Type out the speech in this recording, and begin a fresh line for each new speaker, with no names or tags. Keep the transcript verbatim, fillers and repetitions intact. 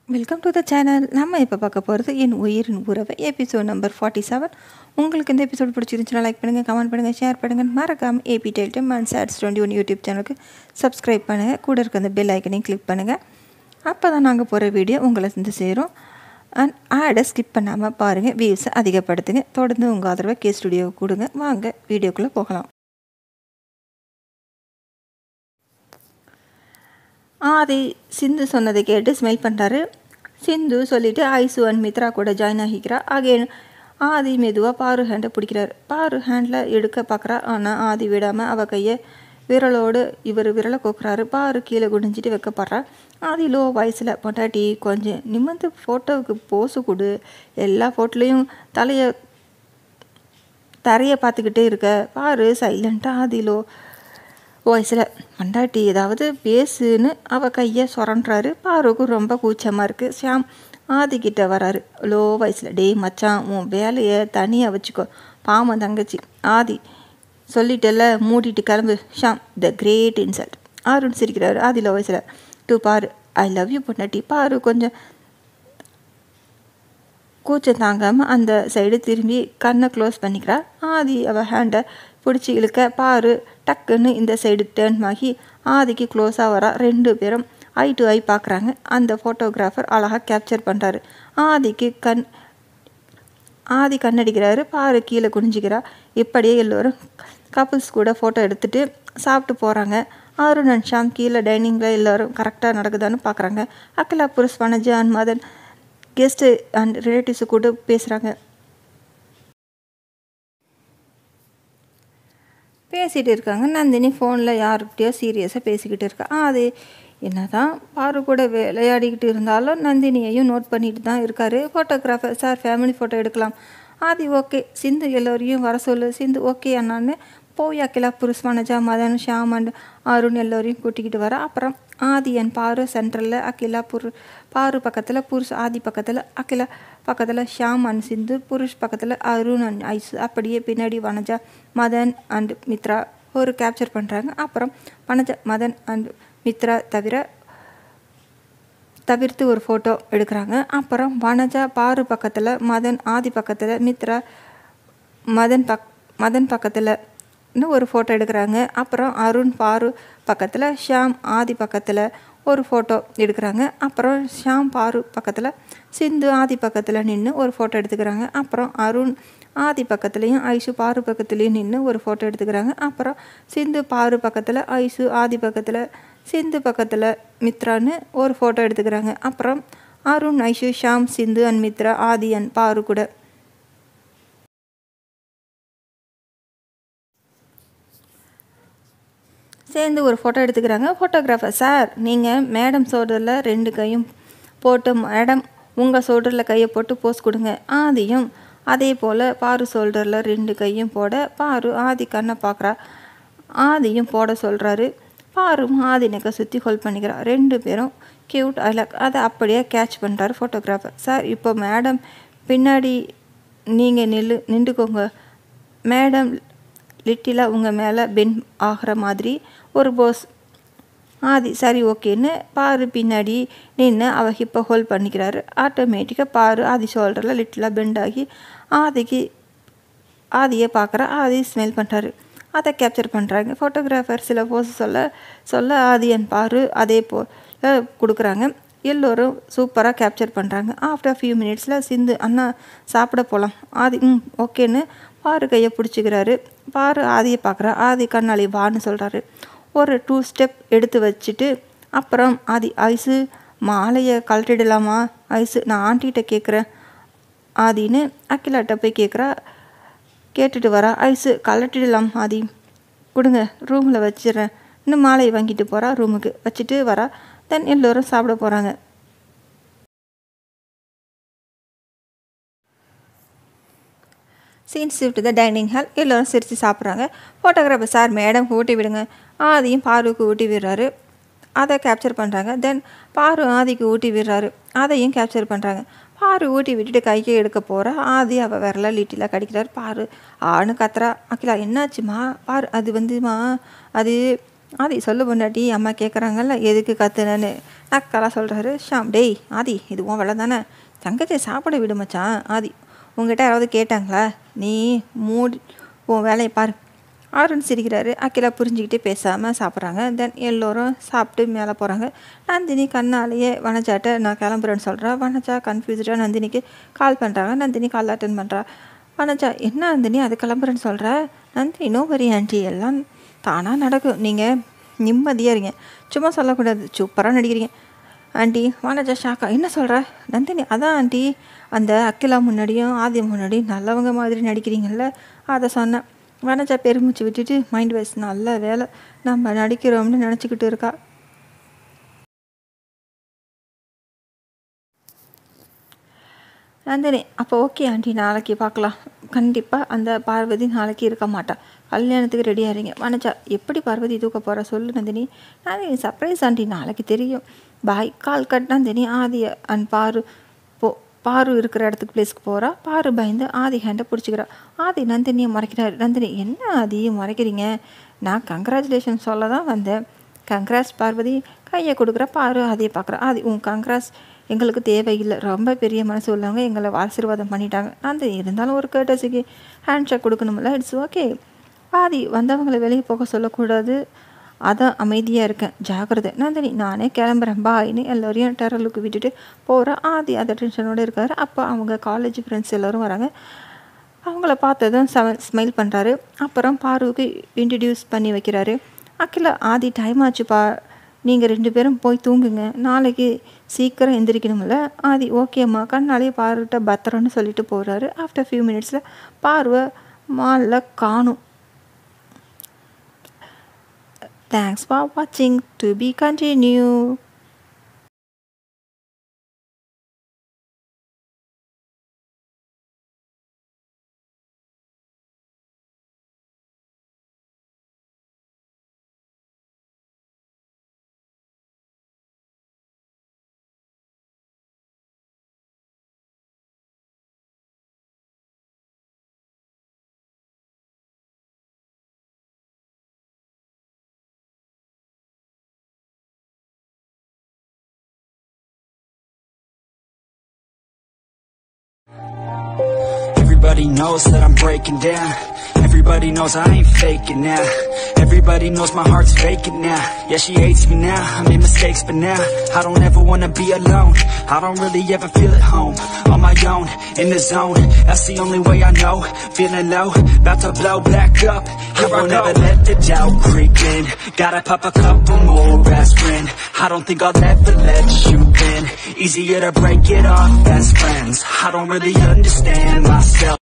Welcome to the channel. நம்ம இப்போ பார்க்க போகிறது என் உயிரின் உறவை எபிசோட் நம்பர் ஃபார்ட்டி செவன். உங்களுக்கு இந்த எபிசோட் பிடிச்சிருந்துச்சுன்னா லைக் பண்ணுங்கள், கமெண்ட் பண்ணுங்கள், ஷேர் பண்ணுங்கள். மறக்காமல் ஏபி டைல்டம் and chats twenty one YouTube சேனலுக்கு சப்ஸ்கிரைப் பண்ணுங்கள். கூட இருக்க அந்த பெல் ஐக்கனையும் கிளிக் பண்ணுங்கள். அப்போ தான் நாங்கள் போகிற வீடியோ உங்களை வந்து சேரும். அண்ட் ஆடை ஸ்கிப் பண்ணாமல் பாருங்கள், வியூஸை அதிகப்படுத்துங்க. தொடர்ந்து உங்கள் ஆதரவை கே ஸ்டுடியோவை கொடுங்க. வாங்க வீடியோக்குள்ளே போகலாம். ஆதி சிந்து சொன்னதை கேட்டு ஸ்மெல் பண்ணுறாரு. சிந்து சொல்லிவிட்டு ஐசு அண்ட் மித்ரா கூட ஜாயின் ஆகிக்கிறா. அகெயின் ஆதி மெதுவாக பாரு ஹேண்டை பிடிக்கிறாரு. பாரு ஹேண்டில் எடுக்க பார்க்குறா. ஆனால் ஆதி விடாமல் அவள் கையை விரலோடு இவர் விரலை கொக்குறாரு. பாரு கீழே குடிஞ்சிட்டு வைக்கப்படுறா. ஆதி லோ வயசில் பொண்டாட்டி கொஞ்சம் நிமிர்ந்து ஃபோட்டோவுக்கு போஸு கொடு, எல்லா ஃபோட்டோலையும் தலையை தரையை பார்த்துக்கிட்டே இருக்க பாரு சைலண்ட்டாக ஆதி லோ வாய்ஸில் பொண்டாட்டி ஏதாவது பேசுன்னு அவள் கையை சுரண்டுறாரு. பாருக்கு ரொம்ப கூச்சமாக இருக்குது. ஷாம் ஆதிக்கிட்ட வராரு லோ வாய்ஸில். டேய் மச்சான், உன் வேலையை தனியாக வச்சுக்கோ, பாவம் தங்கச்சி. ஆதி சொல்லிட்டல, மூடிட்டு கிளம்பு. Sham the great insult. ஆருன்னு சிரிக்கிறாரு ஆதி லோ வாய்ஸில். டூ பாரு, ஐ லவ் யூ பொண்டாட்டி. பாரு கொஞ்சம் கூச்சம் தாங்காமல் அந்த சைடு திரும்பி கண்ணை க்ளோஸ் பண்ணிக்கிறா. ஆதி அவள் ஹேண்டை பிடிச்சி இழுக்க பாரு டக்குன்னு இந்த சைடு டேர்ன் ஆகி ஆதிக்கு க்ளோஸாக வரா. ரெண்டு பேரும் ஐ டு ஐ பார்க்குறாங்க. அந்த ஃபோட்டோகிராஃபர் அழகாக கேப்சர் பண்ணுறாரு. ஆதிக்கு கண் ஆதி கண்ணடிக்கிறாரு. பாரு கீழே குனிஞ்சிக்கிறா. இப்படியே எல்லோரும் கப்புள்ஸ் கூட ஃபோட்டோ எடுத்துகிட்டு சாப்பிட்டு போகிறாங்க. அருண் அண்ட் ஷாம் கீழே டைனிங்கில் எல்லோரும் கரெக்டாக நடக்குதான்னு பார்க்குறாங்க. Akila, Purush, Vanaja and Madan guest and relatives கூட பேசுகிறாங்க. பேசிகிட்டு இருக்காங்க. நந்தினி ஃபோனில் யார்கிட்டயோ சீரியஸாக பேசிக்கிட்டு இருக்கா. அது என்ன தான் பாரு கூட விளையாடிக்கிட்டு இருந்தாலும் நந்தினியையும் நோட் பண்ணிட்டு தான் இருக்காரு ஃபோட்டோகிராஃபர். சார், ஃபேமிலி ஃபோட்டோ எடுக்கலாம். ஆதி ஓகே. சிந்து எல்லோரையும் வர சொல்லு. சிந்து ஓகே அண்ணான்னு போய் அகிலா, புருஷ், வனஜா, மதன், ஷாம் அண்ட் அருண் எல்லோரையும் கூட்டிக்கிட்டு வர. அப்புறம் ஆதி அண்ட் பாரு சென்ட்ரலில், அகிலா புரு பாரு பக்கத்தில், புருஷ் ஆதி பக்கத்தில், அகிலா பக்கத்தில் ஷாம் அண்ட் சிந்து, புருஷ் பக்கத்தில் அருண் அண்ட் ஐசு. அப்படியே பின்னாடி வனஜா, மதன் அண்ட் மித்ரா ஒரு கேப்சர் பண்ணுறாங்க. அப்புறம் வனஜா, மதன் அண்ட் மித்ரா தவிர தவிர்த்து ஒரு ஃபோட்டோ எடுக்கிறாங்க. அப்புறம் வனஜா பாரு பக்கத்தில், மதன் ஆதி பக்கத்தில், மித்ரா மதன் பக் மதன் பக்கத்தில் இன்னும் ஒரு ஃபோட்டோ எடுக்கிறாங்க. அப்புறம் அருண் பாரு பக்கத்தில், ஷாம் ஆதி பக்கத்தில் ஒரு ஃபோட்டோ எடுக்கிறாங்க. அப்புறம் ஷாம் பாரு பக்கத்தில், சிந்து ஆதி பக்கத்தில் நின்று ஒரு ஃபோட்டோ எடுத்துக்கிறாங்க. அப்புறம் அருண் ஆதி பக்கத்துலேயும் ஐசு பாரு பக்கத்துலேயும் நின்று ஒரு ஃபோட்டோ எடுத்துக்கிறாங்க. அப்புறம் சிந்து பாரு பக்கத்தில், ஐசு ஆதி பக்கத்தில், சிந்து பக்கத்தில் மித்ரான்னு ஒரு ஃபோட்டோ எடுத்துக்கிறாங்க. அப்புறம் அருண், ஐசு, ஷாம், சிந்து அண்ட் மித்ரா, ஆதி அண்ட் பாரு கூட சேர்ந்து ஒரு ஃபோட்டோ எடுத்துக்கிறாங்க. ஃபோட்டோகிராஃபர் சார், நீங்கள் மேடம் சோல்டரில் ரெண்டு கையும் போட்டு, மேடம் உங்கள் சோல்டரில் கையை போட்டு போஸ் கொடுங்க. ஆதியும் அதே போல் பாரு சோல்டரில் ரெண்டு கையும் போட, பாரு ஆதி கண்ணை பார்க்குறா. ஆதியும் போட சொல்கிறாரு. பாரும் ஆதி நெக்கை சுற்றி ஹோல்ட் பண்ணிக்கிறா. ரெண்டு பேரும் க்யூட் அழக். அதை அப்படியே கேட்ச் பண்ணுறாரு ஃபோட்டோகிராஃபர். சார், இப்போ மேடம் பின்னாடி நீங்கள் நில்லு நின்றுக்கோங்க. மேடம் லிட்டிலாக உங்கள் மேலே பென் ஆகிற மாதிரி ஒரு போஸ். ஆதி சரி ஓகேன்னு பாரு பின்னாடி நின்று அவள் ஹிப்பை ஹோல்ட் பண்ணிக்கிறாரு. ஆட்டோமேட்டிக்காக பாரு ஆதி ஷோல்டரில் லிட்டிலாக பெண்ட் ஆகி ஆதிக்கு ஆதியை பார்க்குற. ஆதி ஸ்மெல் பண்ணுறாரு. அதை கேப்சர் பண்ணுறாங்க ஃபோட்டோகிராஃபர். சில போஸ் சொல்ல சொல்ல ஆதி அண்ட் பாரு அதே போல் கொடுக்குறாங்க. எல்லோரும் சூப்பராக கேப்சர் பண்ணுறாங்க. ஆஃப்டர் ஃபியூ மினிட்ஸில் சிந்து அண்ணா சாப்பிட போகலாம். ஆதி ம் ஓகேன்னு பாரு கையை பிடிச்சிக்கிறாரு. பாரு ஆதியை பார்க்குறா. ஆதி கண்ணாளி வான்னு சொல்கிறாரு. ஒரு டூ ஸ்டெப் எடுத்து வச்சுட்டு அப்புறம் ஆதி ஐசு மாலையை கழட்டிடலாமா? ஐசு நான் ஆண்டிகிட்ட கேட்குறேன் ஆதின்னு அகிலாட்ட போய் கேட்குறா. கேட்டுட்டு வரா. ஐசு கழட்டிடலாம் ஆதி, கொடுங்க ரூமில் வச்சிடறேன். இன்னும் மாலையை வாங்கிட்டு போகிறா. ரூமுக்கு வச்சுட்டு வரா. தென் எல்லோரும் சாப்பிட போகிறாங்க. Scene shift the dining hall. எல்லோரும் சிரித்து சாப்பிட்றாங்க. ஃபோட்டோகிராஃபர் சார், மேடம் ஊட்டி விடுங்க. ஆதியும் பாருக்கு ஊட்டி விடுறாரு. அதை கேப்சர் பண்ணுறாங்க. தென் பாரு ஆதிக்கு ஊட்டி விடுறாரு. அதையும் கேப்சர் பண்ணுறாங்க. பாரு ஊட்டி விட்டுட்டு கைக்கு எடுக்க போகிறா. ஆதி அவள் விரல லிட்டிலாக கடிக்கிறார். பாரு ஆணு கத்துறா. அகிலா என்னாச்சுமா? பாரு அது வந்துமா அது ஆதி சொல்லு பொண்டாட்டி, அம்மா கேட்குறாங்கல்ல எதுக்கு கத்துனேன்னு நக்கலாக சொல்கிறாரு ஷாம். டேய் ஆதி, இது உன் வேலை தானே, தங்கச்சியை சாப்பிட விடு மச்சான். ஆதி, உங்ககிட்ட யாராவது கேட்டாங்களா? நீ மூடி உன் வேலையை பாரு. ஆருன்னு சிரிக்கிறாரு. அகிலா புரிஞ்சுக்கிட்டே பேசாமல் சாப்பிட்றாங்க. தென் எல்லோரும் சாப்பிட்டு மேலே போகிறாங்க. நந்தினி கண்ணாலேயே வனஜாட்ட நான் கிளம்புறேன்னு சொல்கிறா. வனஜா கன்ஃபியூஸ்டாக நந்தினிக்கு கால் பண்ணுறாங்க. நந்தினி கால் அட்டன் பண்ணுறா. வனஜா, என்ன நந்தினி அது கிளம்புறேன்னு சொல்கிற? நந்தினி, நோ வரி ஆண்டி, எல்லாம் தானாக நடக்கும், நீங்கள் நிம்மதியாக இருங்க, சும்மா சொல்லக்கூடாது, சூப்பராக நடிக்கிறீங்க ஆண்டி. வனஜா ஷாக்கா, என்ன சொல்கிற? நந்தினி, அதான் ஆண்டி, அந்த அகிலா முன்னாடியும் ஆதி முன்னாடியும் நல்லவங்க மாதிரி நடிக்கிறீங்கல்ல, அதை சொன்னேன். வனஜா பெருமூச்சு விட்டுட்டு மைண்ட் வைஸ் நல்ல வேலை நம்ம நடிக்கிறோம்னு நினச்சிக்கிட்டு இருக்கா. நந்தினி, அப்போ ஓகே ஆண்டி, நாளைக்கு பார்க்கலாம். கண்டிப்பாக அந்த பார்வதி நாளைக்கு இருக்க மாட்டா, கல்யாணத்துக்கு ரெடியாக இருங்க. வனஜா, எப்படி பார்வதி தூக்க போகிற சொல்லு நந்தினி. நந்தினி, சர்ப்ரைஸ் ஆண்டி, நாளைக்கு தெரியும், bye. Call cut. Nandini Aadhi and Paru போ பாரு இருக்கிற இடத்துக்கு பிளேஸ்க்கு போகிறா. பாரு பயந்து ஆதி ஹேண்டை பிடிச்சிக்கிறா. ஆதி நந்தினியை மறைக்கிறாரு. நந்தினி, என்ன ஆதி மறைக்கிறீங்க? நான் கங்க்ராச்சுலேஷன் சொல்ல தான் வந்தேன். கங்க்ராஸ் பார்வதி. கையை கொடுக்குற. பாரு ஆதியை பார்க்குறா. ஆதி, உன் கங்க்ராஸ் எங்களுக்கு தேவையில்லை, ரொம்ப பெரிய மனசு உள்ளவங்க எங்களை ஆசீர்வாதம் பண்ணிட்டாங்க. நந்தினி, இருந்தாலும் ஒரு கேட்டஸுக்கு ஹேண்ட் ஷேக் கொடுக்கணும்ல, இட்ஸ் ஓகே. ஆதி, வந்தவங்களை வெளியே போக சொல்லக்கூடாது, அதான் அமைதியாக இருக்கேன், ஜாக்கிரதை. நந்தினி, நானே கிளம்புறேன் பாய்னு எல்லோரையும் டெரலுக்கு விட்டுட்டு போகிற. ஆதி அந்த டென்ஷனோடு இருக்கார். அப்போ அவங்க காலேஜ் ஃப்ரெண்ட்ஸ் எல்லோரும் வராங்க. அவங்கள பார்த்ததும் செவ ஸ்மைல் பண்ணுறாரு. அப்புறம் பாருவுக்கு இன்ட்ரடியூஸ் பண்ணி வைக்கிறாரு. அகிலா, ஆதி டைம் ஆச்சுப்பா, நீங்கள் ரெண்டு பேரும் போய் தூங்குங்க, நாளைக்கு சீக்கிரம் எந்திரிக்கணும்ல. ஆதி, ஓகேம்மா. கண்ணாலேயே பாருட்ட பத்திரம்னு சொல்லிட்டு போகிறாரு. ஆஃப்டர் ஃபியூ மினிட்ஸில் பார்வை மாலில் காணும். தேங்க்ஸ் ஃபார் வாட்சிங். To be continue.
Everybody knows that I'm breaking down. Everybody knows I ain't faking now. Everybody knows my heart's faking now. Yeah, she hates me now, I made mistakes but now I don't ever wanna be alone. I don't really ever feel at home. On my own, in the zone, that's the only way I know. Feeling low, about to blow back up. I won't ever let the doubt creep in. Gotta pop a couple more aspirin. I don't think I'll ever let you in. Easier to break it off best friends. I don't really understand myself.